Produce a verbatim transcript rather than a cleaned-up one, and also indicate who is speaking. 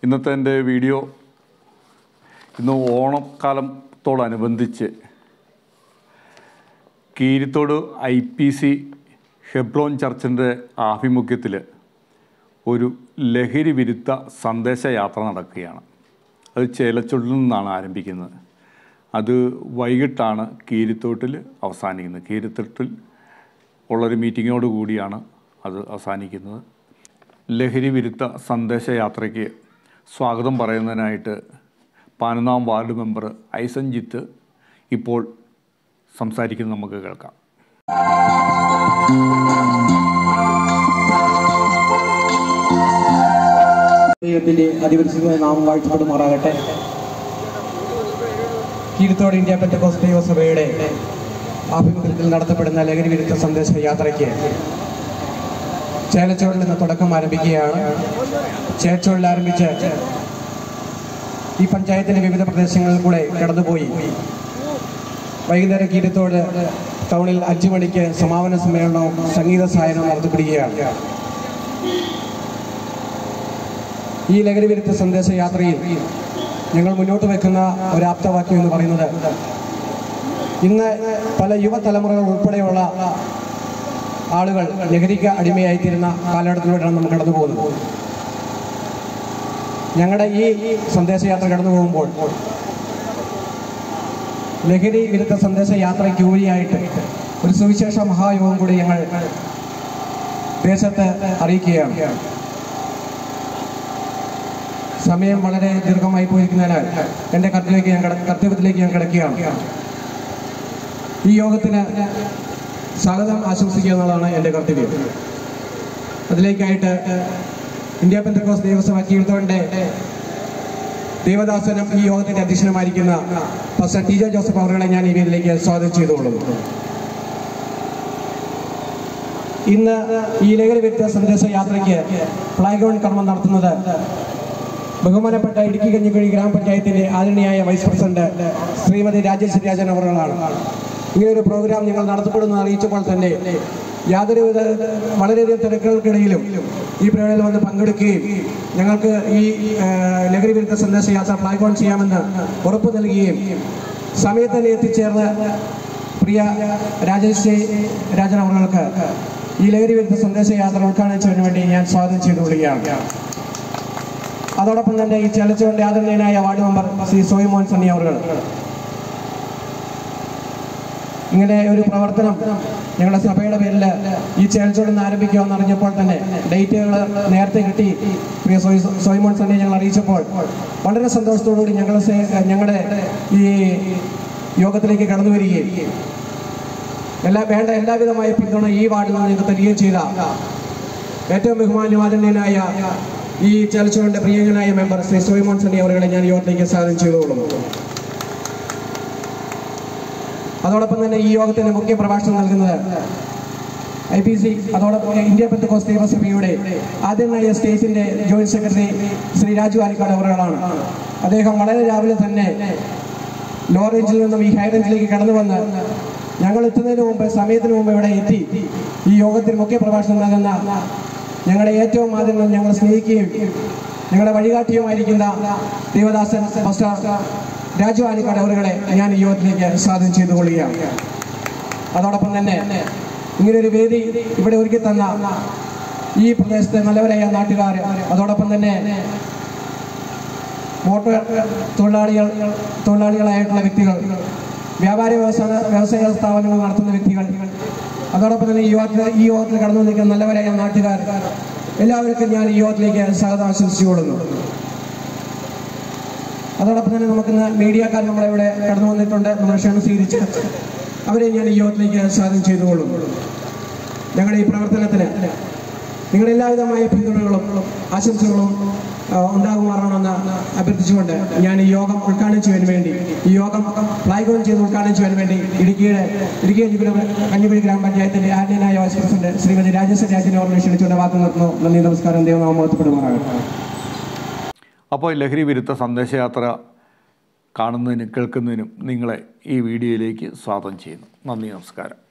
Speaker 1: ഇന്നത്തെ എൻ്റെ വീഡിയോ ഇന്ന് ഓണക്കാലത്തോടനുബന്ധിച്ച് Keerithodu I P C Hebron ചർച്ചിൻ്റെ ആഭിമുഖ്യത്തിൽ ഒരു ലഹരി വിരുദ്ധ സന്ദേശയാത്ര നടക്കുകയാണ്. അത് ചേലച്ചുള്ളിൽ നിന്നാണ് ആരംഭിക്കുന്നത്. അത് വൈകിട്ടാണ് കീരിത്തോട്ടിൽ അവസാനിക്കുന്നത്. കീരിത്തോട്ടിൽ ഉള്ളൊരു മീറ്റിങ്ങോട് കൂടിയാണ് അത് അവസാനിക്കുന്നത്. ലഹരി വിരുദ്ധ സന്ദേശയാത്രയ്ക്ക് സ്വാഗതം പറയുന്നതിനായിട്ട് പതിനൊന്നാം വാർഡ് മെമ്പർ ഐസൻജിത്ത് ഇപ്പോൾ സംസാരിക്കുന്നത് നമുക്ക് കേൾക്കാം.
Speaker 2: ദൈവത്തിൻ്റെ അതിപരിശുദ്ധമായ നാമം വാഴ്ത്തപ്പെടുമാറാകട്ടെ. കീരിത്തോട് ഇന്ത്യ പെന്തക്കോസ്ത് ദൈവസഭയുടെ ആഭിമുഖ്യത്തിൽ നടത്തപ്പെടുന്ന ലഹരി വിരുദ്ധ സന്ദേശ യാത്രയ്ക്ക് ചേലച്ചോടിൽ നിന്ന് തുടക്കം ആരംഭിക്കുകയാണ്. ചേലച്ചോടിൽ ആരംഭിച്ച് ഈ പഞ്ചായത്തിൻ്റെ വിവിധ പ്രദേശങ്ങളിൽ കൂടെ കടന്നുപോയി വൈകുന്നേരം കീരിത്തോട് ടൗണിൽ അഞ്ചു മണിക്ക് സമാപന സമ്മേളനവും സംഗീത സായനവും നടത്തപ്പെടുകയാണ്. ഈ ലഹരി വിരുദ്ധ സന്ദേശ യാത്രയിൽ ഞങ്ങൾ മുന്നോട്ട് വെക്കുന്ന ഒരു ആപ്തവാക്യം എന്ന് പറയുന്നത്, ഇന്ന് പല യുവതലമുറകൾ ഉൾപ്പെടെയുള്ള ആളുകൾ ലഹരിക്ക് അടിമയായിത്തീരുന്ന കാലഘട്ടത്തിലൂടെയാണ് നമ്മൾ കടന്നു പോകുന്നത്. ഞങ്ങളുടെ ഈ സന്ദേശയാത്ര കടന്നു പോകുമ്പോൾ ലഹരി വിരുദ്ധ സന്ദേശ യാത്രയ്ക്ക് ഉപരിയായിട്ട് ഒരു സുവിശേഷ മഹായോഗം കൂടി ഞങ്ങൾ ദേശത്ത് അറിയിക്കുകയാണ്. സമയം വളരെ ദീർഘമായി പോയിരിക്കുന്നതിനാൽ എൻ്റെ കർത്തവ്യത്തിലേക്ക് ഞാൻ കർത്തവ്യത്തിലേക്ക് ഞാൻ കിടക്കുകയാണ്. ഈ യോഗത്തിന് സ്വാഗതം ആശംസിക്കുക എന്നുള്ളതാണ് എൻ്റെ കർത്തവ്യം. അതിലേക്കായിട്ട് ഇന്ത്യ പെന്തക്കോസ്ത് ദേവസഭ കീഴ്ത്തോടിൻ്റെ ദേവദാസനും ഈ യോഗത്തിൻ്റെ അധ്യക്ഷനുമായിരിക്കുന്ന ഫാസ്റ്റർ ടി ജെ ജോസഫ് അവരുടെ ഞാൻ ഈ വേദിയിലേക്ക് സ്വാഗതം ചെയ്തുകൊള്ളുന്നു. ഇന്ന് ഈ ലഹരി വിരുദ്ധ സന്ദേശ യാത്രയ്ക്ക് ഫ്ലാഗ് ഓൺ കർമ്മം നടത്തുന്നത് ബഹുമാനപ്പെട്ട ഇടുക്കി കഞ്ഞിക്കുഴി ഗ്രാമപഞ്ചായത്തിൻ്റെ ആദരണീയായ വൈസ് പ്രസിഡന്റ് ശ്രീമതി രാജേശ്വരി രാജൻ അവറുകളാണ്. ഇങ്ങനെയൊരു പ്രോഗ്രാം ഞങ്ങൾ നടത്തപ്പെടുമെന്ന് അറിയിച്ചപ്പോൾ തന്നെ യാതൊരുവിധ വളരെയധികം തിരക്കുകൾക്കിടയിലും ഈ പരിപാടിയിൽ വന്ന് പങ്കെടുക്കുകയും ഞങ്ങൾക്ക് ഈ ലഹരി വിരുദ്ധ സന്ദേശ യാത്ര ഫ്ലാഗ് ഓൺ ചെയ്യാമെന്ന് ഉറപ്പ് നൽകുകയും സമയത്ത് തന്നെ എത്തിച്ചേർന്ന് പ്രിയ രാജേശ്വരി രാജൻ അവർക്ക് ഈ ലഹരി വിരുദ്ധ സന്ദേശ യാത്ര ഉദ്ഘാടനത്തിന് വേണ്ടി ഞാൻ സ്വാഗതം ചെയ്തുകൊള്ളുകയാണ്. അതോടൊപ്പം തന്നെ ഈ ചേലച്ചോടിന്റെ ആദരണീയനായ ward member Shri Soymon Sunny അവർ ഇങ്ങനെ ഒരു പ്രവർത്തനം ഞങ്ങളുടെ സഭയുടെ പേരിൽ ഈ ചേലച്ചോടിൽ നിന്ന് ആരംഭിക്കുമെന്ന് അറിഞ്ഞപ്പോൾ തന്നെ ഡേറ്റുകൾ നേരത്തെ കിട്ടി പ്രിയ സോയി സോയിമോൻ സണ്ണി ഞങ്ങൾ അറിയിച്ചപ്പോൾ വളരെ സന്തോഷത്തോടുകൂടി ഞങ്ങൾ ഞങ്ങളുടെ ഈ യോഗത്തിലേക്ക് കടന്നു വരികയും എല്ലാ വേണ്ട എല്ലാവിധമായ പിന്തുണ ഈ വാർഡിൽ നിന്ന് ഞങ്ങൾക്ക് തരികയും ചെയ്ത ഏറ്റവും ബഹുമാന്യവാദനീയനായ ഈ ചേലച്ചോടിന്റെ പ്രിയങ്കനായ മെമ്പർ ശ്രീ സോയിമോൻ സണ്ണി അവരെ ഞാൻ യോഗത്തിലേക്ക് സ്വാഗതം ചെയ്തുകൊള്ളുന്നു. അതോടൊപ്പം തന്നെ ഈ യോഗത്തിന്റെ മുഖ്യ പ്രഭാഷണം നൽകുന്നത് ഐ പി സി അതോടൊപ്പം ഇന്ത്യ പെന്തക്കോസ്ത് ദേവസഭയുടെ ആദ്യമായ സ്റ്റേറ്റിന്റെ ജോയിന്റ് സെക്രട്ടറി ശ്രീ രാജു ആലിക്കാട് അവറുകളാണ്. അദ്ദേഹം വളരെ രാവിലെ തന്നെ ലോ റേഞ്ചിൽ നിന്നും ഈ ഹൈ റേഞ്ചിലേക്ക് കടന്നു വന്ന് ഞങ്ങൾ എത്തുന്നതിന് മുമ്പ് സമയത്തിന് മുമ്പ് ഇവിടെ എത്തി ഈ യോഗത്തിന് മുഖ്യ പ്രഭാഷണം നൽകുന്ന ഞങ്ങളുടെ ഏറ്റവും ആദ്യം ഞങ്ങൾ സ്നേഹിക്കുകയും ഞങ്ങളുടെ വഴികാട്ടിയുമായിരിക്കുന്ന ദേവദാസൻ ഫാസ്റ്റർ രാജു ആലിക്കാട് അവരുടെ ഞാൻ ഈ യോഗത്തിലേക്ക് സ്വാഗതം ചെയ്തുകൊള്ളുകയാണ്. അതോടൊപ്പം തന്നെ ഇങ്ങനൊരു വേദി ഇവിടെ ഒരുക്കി തന്ന ഈ പ്രദേശത്തെ നല്ലവരായ നാട്ടുകാർ, അതോടൊപ്പം തന്നെ മോട്ടോർ തൊഴിലാളികൾ തൊഴിലാളികളായിട്ടുള്ള വ്യക്തികൾ, വ്യാപാര വ്യവസായ വ്യവസായ സ്ഥാപനങ്ങൾ നടത്തുന്ന വ്യക്തികൾ, അതോടൊപ്പം തന്നെ ഈ യോഗത്തിൽ ഈ യോഗത്തിൽ കടന്നു നിൽക്കുന്ന നല്ലവരായ നാട്ടുകാർ എല്ലാവർക്കും ഞാൻ ഈ യോഗത്തിലേക്ക് സ്വാഗതം ആശംസിച്ചുകൊള്ളുന്നു. അതോടൊപ്പം തന്നെ നമുക്കിന്ന് മീഡിയക്കാർ നമ്മളെ ഇവിടെ കടന്നു വന്നിട്ടുണ്ട്. നമ്മുടെ ക്ഷണം സ്വീകരിച്ച് അവരെ ഞാൻ ഈ യോഗത്തിലേക്ക് സ്വാഗതം ചെയ്തുകൊള്ളുന്നു. ഞങ്ങളുടെ ഈ പ്രവർത്തനത്തിന് നിങ്ങളുടെ എല്ലാവിധമായ പിന്തുണകളും ആശംസകളും ഉണ്ടാകുമാറണമെന്ന് അഭ്യർത്ഥിച്ചുകൊണ്ട് ഞാൻ ഈ യോഗം ഉദ്ഘാടനം ചെയ്യാൻ വേണ്ടി ഈ യോഗം ഫ്ലാഗ് ഓൺ ചെയ്ത് ഉദ്ഘാടനം ചെയ്യാൻ വേണ്ടി ഇടുക്കിയുടെ ഇടുക്കി കഞ്ഞിക്കുഴി ഗ്രാമപഞ്ചായത്തിന്റെ ആദ്യനായ വൈസ് പ്രസിഡന്റ് ശ്രീമതി രാജേശ്വരി രാജനെ ഓർമ്മ ക്ഷണിച്ചുകൊണ്ട് വാക്ക് നിർത്തുന്നു. നന്ദി, നമസ്കാരം. ദൈവനാമം മഹത്വപ്പെടുമാറാകട്ടെ.
Speaker 1: അപ്പോൾ ലഹരി വിരുദ്ധ സന്ദേശയാത്ര കാണുന്നതിനും കേൾക്കുന്നതിനും നിങ്ങളെ ഈ വീഡിയോയിലേക്ക് സ്വാഗതം ചെയ്യുന്നു. നന്ദി, നമസ്കാരം.